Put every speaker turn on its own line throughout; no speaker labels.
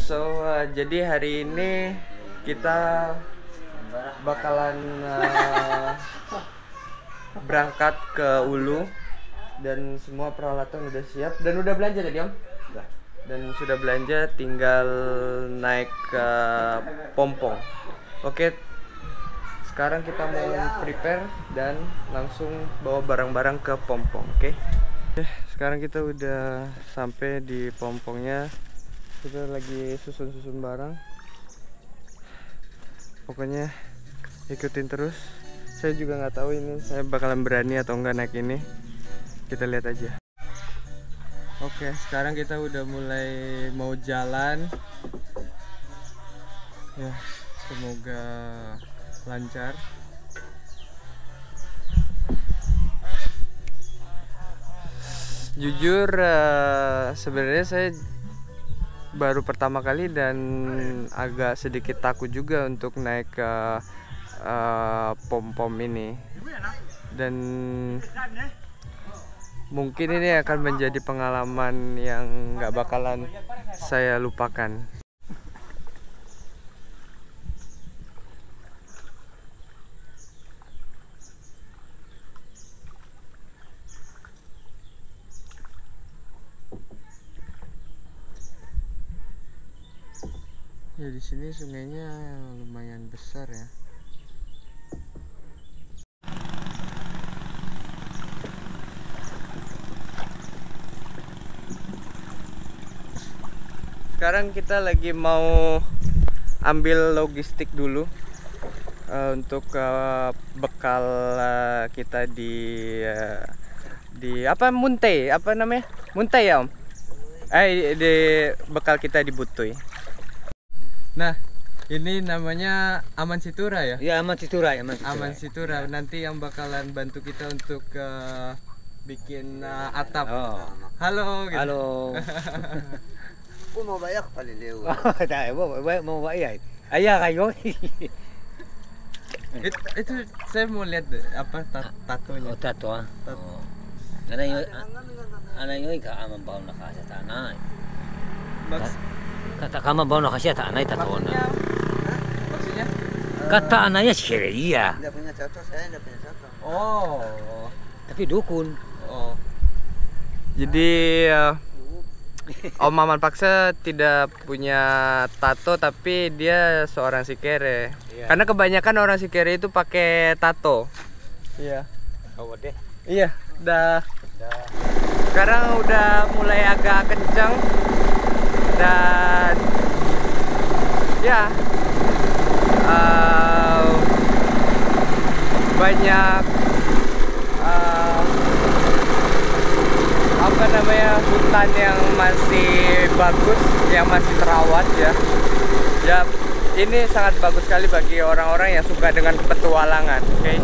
Jadi hari ini kita bakalan berangkat ke Ulu dan semua peralatan udah siap dan udah belanja tadi Om? Udah. Dan sudah belanja, tinggal naik ke Pompong. Oke, sekarang kita mau prepare dan langsung bawa barang-barang ke Pompong. Oke. Sekarang kita udah sampai di Pompongnya. Kita lagi susun-susun barang. Pokoknya ikutin terus. Saya juga nggak tahu ini saya bakalan berani atau enggak naik ini. Kita lihat aja. Oke, sekarang kita udah mulai mau jalan. Ya, semoga lancar. Jujur sebenarnya saya baru pertama kali dan agak sedikit takut juga untuk naik ke pom-pom ini, dan mungkin ini akan menjadi pengalaman yang nggak bakalan saya lupakan. Ya, di sini sungainya lumayan besar ya. Sekarang kita lagi mau ambil logistik dulu untuk bekal kita di apa, Muntai, apa namanya? Muntai ya Om? Di bekal kita di Butuy. Nah, ini namanya Aman Situra ya?
Ya, Aman Situra, Aman Situra.
Aman Situra. Nanti yang bakalan bantu kita untuk bikin atap.
Oh.
Halo. Gitu.
Halo.
Mau bayar paling lewat.
Mau bayar. Ayah kayo.
Itu saya mau lihat apa tatonya.
Oh, tato ah.
Tato.
Ana yun ka aman baw na kasi tanay.
Maksudnya?
Kata kama baw na kasi tanay tato na.
Maksudnya?
Kata anaya sikeria.
Tidak punya tato, saya tidak punya tato.
Oh.
Tapi dukun.
Oh. Jadi Om Maman Paksa tidak punya tato, tapi dia seorang sikere.
Iya.
Karena kebanyakan orang sikere itu pakai tato. Iya.
Oh, deh.
Iya, udah. Sekarang udah mulai agak kencang dan ya banyak apa namanya, hutan yang masih bagus, yang masih terawat ya. Ya, ini sangat bagus sekali bagi orang-orang yang suka dengan petualangan. Oke.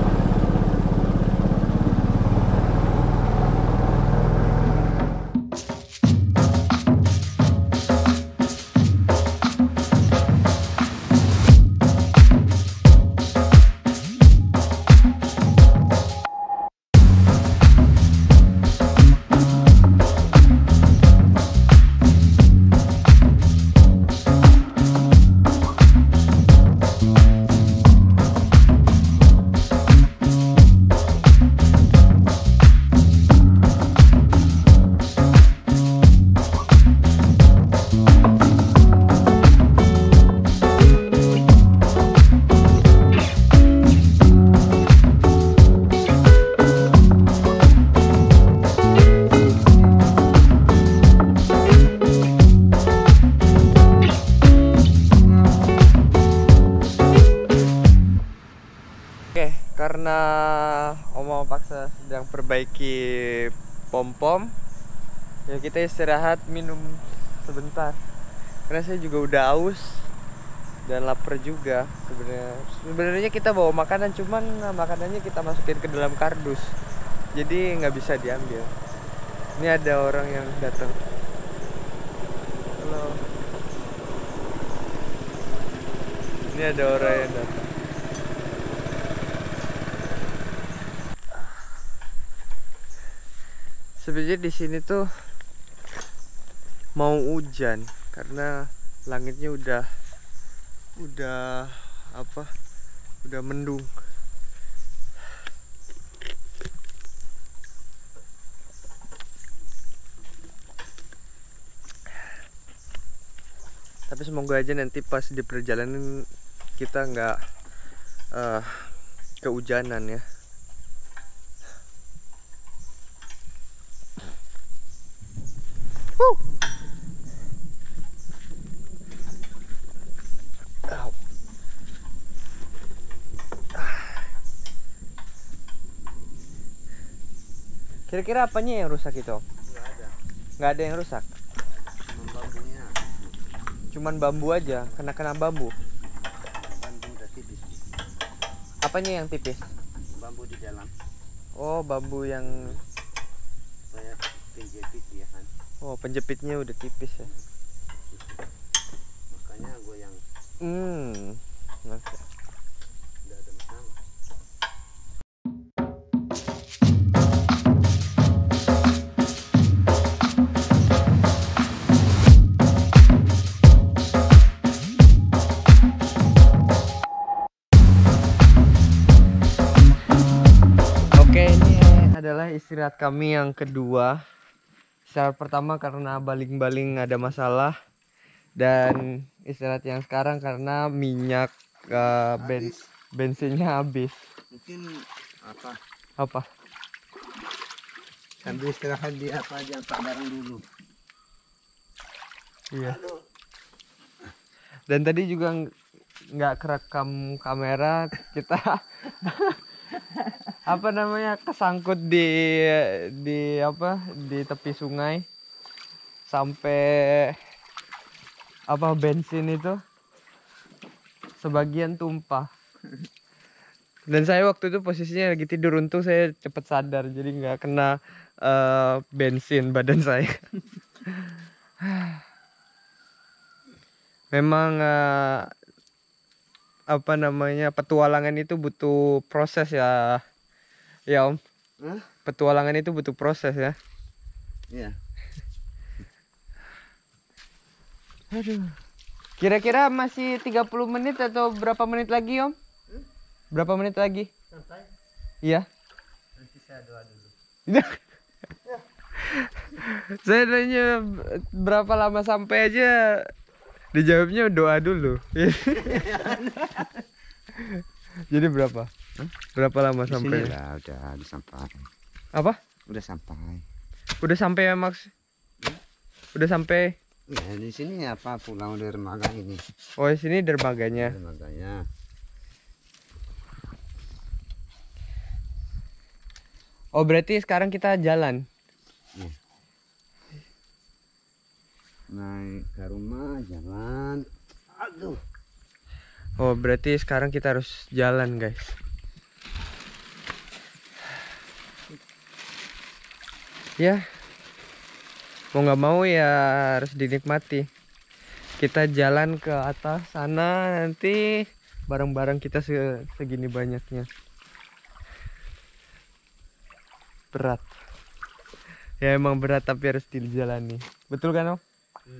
Karena Om Paksa sedang perbaiki pom-pom, ya kita istirahat minum sebentar. Karena saya juga udah aus dan lapar juga sebenarnya. Sebenarnya kita bawa makanan, cuman makanannya kita masukin ke dalam kardus, jadi nggak bisa diambil. Ini ada orang yang datang. Halo. Ini ada orang yang datang. Sebenarnya di sini tuh mau hujan karena langitnya udah apa? Udah mendung. Tapi semoga aja nanti pas di perjalanan kita nggak kehujanan ya. Kira-kira apanya yang rusak itu?
Nggak ada.
Nggak ada yang rusak.
Cuma bambunya.
Cuman bambu aja, kena bambu.
Bambu udah tipis.
Apanya yang tipis?
Bambu di dalam.
Oh, bambu yang
Kayak penjepit ya kan.
oh, penjepitnya udah tipis ya.
Makanya gue yang
Oke.
nggak ada masalah.
Oke, ini adalah istirahat kami yang kedua. Istirahat pertama karena baling-baling ada masalah, dan istirahat yang sekarang karena minyak bensinnya habis.
Mungkin apa?
Apa?
Sambil istirahat di apa aja Pak barang dulu.
Iya. Dan tadi juga nggak kerekam kamera kita. Apa namanya, kesangkut di apa, di tepi sungai sampai apa, bensin itu sebagian tumpah. Dan saya waktu itu posisinya lagi tidur, untung saya cepet sadar jadi nggak kena bensin badan saya. Memang apa namanya, petualangan itu butuh proses ya, ya Om.
Hah?
Petualangan itu butuh proses ya.
Iya.
Aduh. Kira-kira masih 30 menit atau berapa menit lagi Om? Berapa menit lagi?
Sampai
Iya.
nanti saya doa dulu.
Saya nanya berapa lama sampai aja, dijawabnya doa dulu. Jadi berapa? Berapa lama sampai?
Udah sampai.
Apa?
Udah sampai.
Udah sampai Max? Udah sampai?
Ya di sini apa pulang dari dermaga ini.
Oh, di sini dermaganya.
Dermaganya.
Oh, berarti sekarang kita jalan.
Ya. Naik ke rumah jalan. Aduh.
Oh, berarti sekarang kita harus jalan, guys. Ya, mau nggak mau ya harus dinikmati. Kita jalan ke atas sana, nanti barang-barang kita segini banyaknya. Berat. Ya emang berat, tapi harus dijalani. Betul kan Om?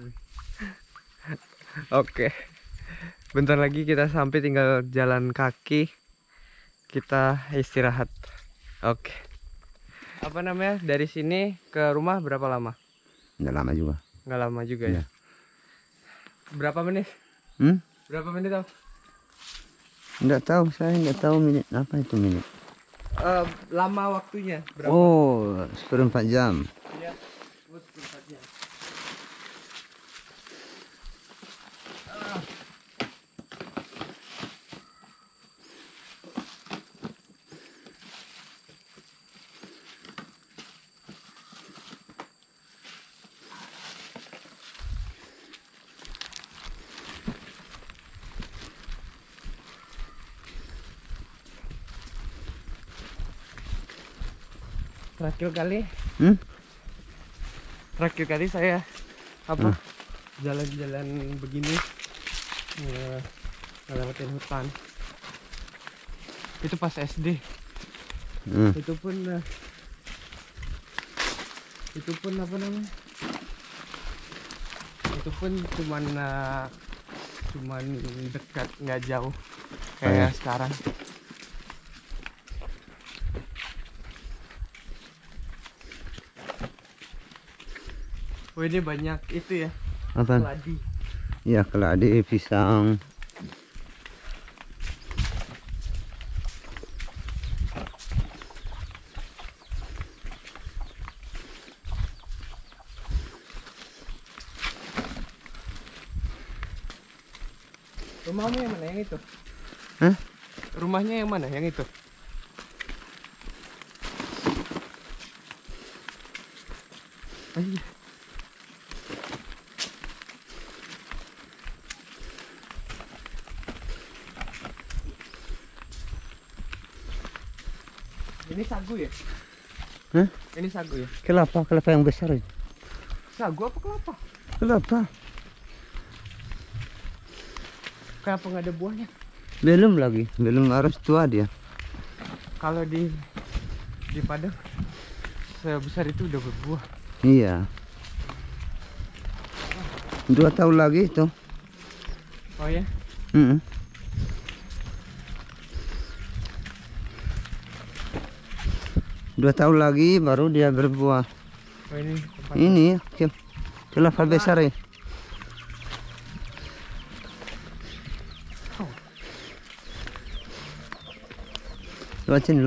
Oke. Bentar lagi kita sampai, tinggal jalan kaki. Kita istirahat. Oke. Apa namanya? Dari sini ke rumah berapa lama?
Nggak lama juga.
Nggak lama juga ya.
Iya.
Berapa menit? Berapa menit Om?
Nggak tahu, saya nggak tahu menit apa itu menit.
Lama waktunya berapa?
Oh, 1/4 jam.
Iya. 4 jam. Terakhir kali saya apa jalan-jalan begini, ngelewatin hutan, itu pas SD. Itu pun apa namanya, itu itu pun cuman dekat, nggak jauh kayak sekarang. Oh ini banyak itu ya,
Apa?
keladi.
Ya keladi, pisang.
Rumahmu yang mana yang itu?
Hah?
Rumahnya yang mana yang itu? Ayo. Ini sagu ya?
Hah?
Ini sagu ya?
Kelapa yang besar itu.
Sagu apa kelapa?
Kelapa.
Kenapa nggak ada buahnya?
Belum lagi, belum, harus tua dia.
Kalau di Padang sebesar itu udah berbuah.
Iya. 2 tahun lagi itu.
Oh ya?
Mm. 2 tahun lagi baru dia berbuah.
Oh ini tempat.
Ini kelapa besar ya. Luat sini.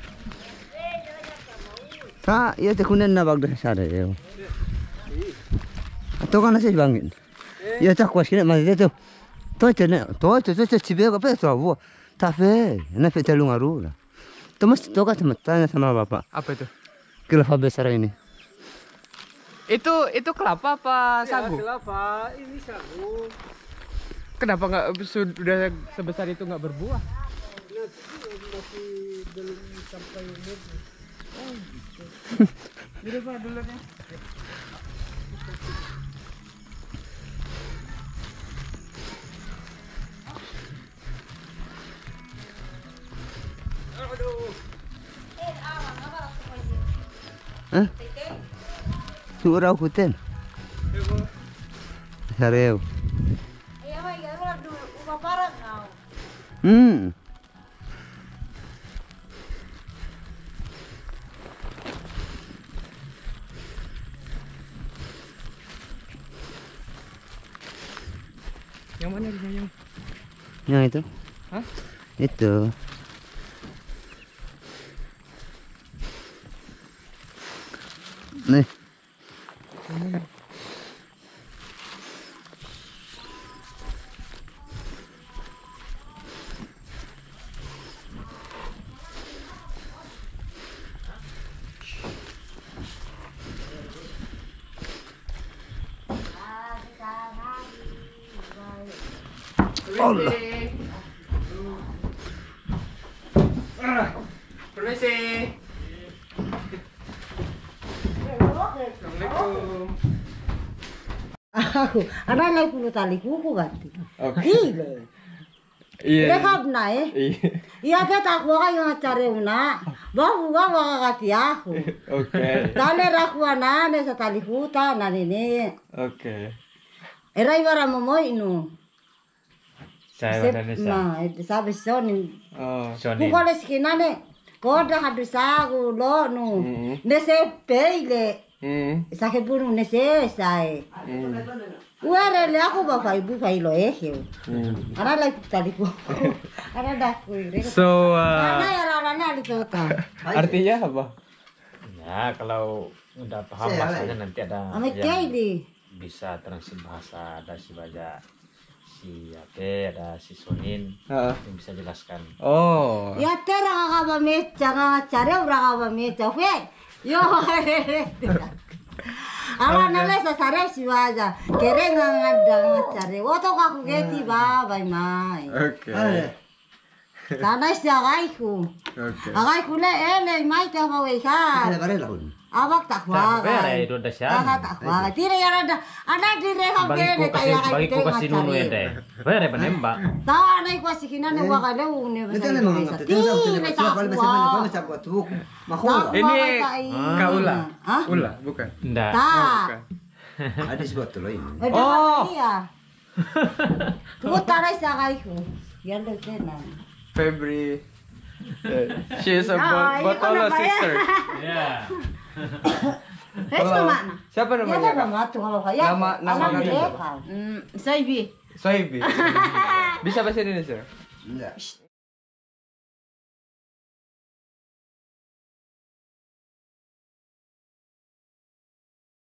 Kak, iya tekunen na bagda sada ya. Atau kan nasi bangin. Iya tak kuas kena masih itu. Tuh cibe apa itu abu. Tapi, nak petelung aru lah. Tuh kan tanya sama bapak.
Apa itu?
Kelapa besar ini.
Itu kelapa apa sagu?
Kelapa, ini sagu.
Kenapa nggak sudah sebesar itu nggak berbuah?
Masih belum sampai umur.
Jadi Pak duluan ya.
Hah? Surau hutan. Sareu.
Yang mana yang?
Yang itu?
Hah?
Itu. Nih. Allah.
Permisi. Assalamualaikum.
Ada lagi puluh tali kuku ganti.
Oke.
Gile.
Iya.
Dekap na eh. Iya kita aku yang cari una. Bahu bawa kati aku.
Oke.
Tale rakuana ne sa tali huta na ini.
Oke.
Era ibara momoy inu.
Saya Indonesia.
Nah, itu sabi sonin.
Oh.
Sony.
Kuko le skina ne. Koda hadu sagu lo nu. Ne se peile. Sake bunu ne se sai. Uare le aku bapak ibu failo Ada lagi tadi ku. Ada dah ku.
So,
Ada ya raranya ada tota.
artinya apa?
Ya, kalau udah paham bahasanya nanti ada
Ame
yang
kaili.
bisa translate bahasa, ada si Baja, si Ate, ada si Sonin yang bisa jelaskan.
Oh.
Ya tera ka ba mecha nga chare ura ka ba mecha fe. Yo. Ala nale sa sare si Baja. Kere nga ngada nga chare. Woto ka ku geti ba bai mai.
Oke.
Tanah si agaiku.
Oke.
Agaiku le ele mai ta ba wei ka. Abak tak wa.
Bere itu ada siapa?
Tak wa. Tire ya ada dire ka
Bagiku
kene kaya
kasih bagiku kasih nunu ente. Bere penembak.
Ta anai ko sikina ne wa ka le une ba.
Ini kaula.
Hah?
Ula, bukan.
Enggak.
Ta.
Bukan.
Ada sebuah tuh ini.
Oh.
Iya. Tuh tarai sakai ku. Ya lu tenan.
Febri. She is a
Ah,
Botolo
iya, kenapa ya?
sister.
Ya.
Halo. Mana?
Siapa
Ya
namanya?
ada matu kalau kayak.
Nama
dia.
Soibi. Bisa bahasa Indonesia?
Enggak.